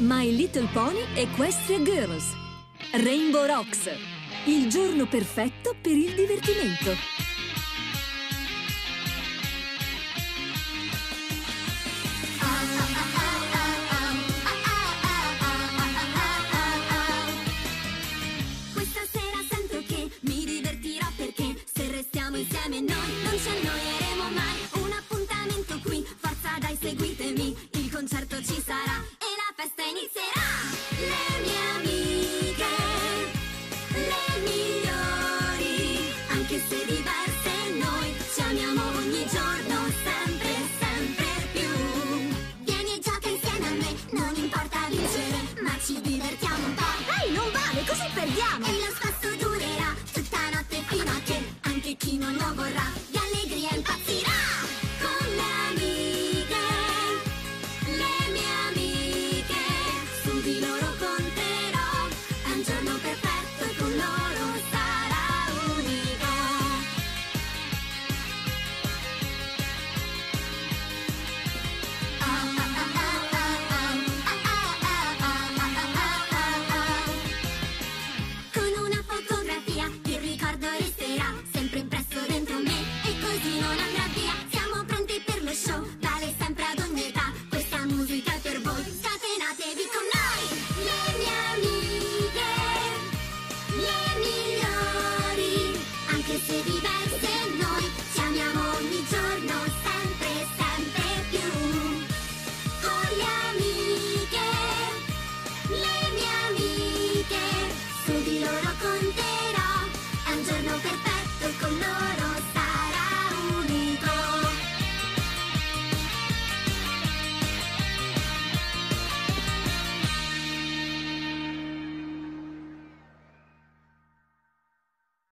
My Little Pony Equestria Girls. Rainbow Rocks. Il giorno perfetto per il divertimento. Questa sera sento che mi divertirò perché se restiamo insieme noi non ci annoieremo mai. Un appuntamento qui, forza dai seguitemi, il concerto ci sarà.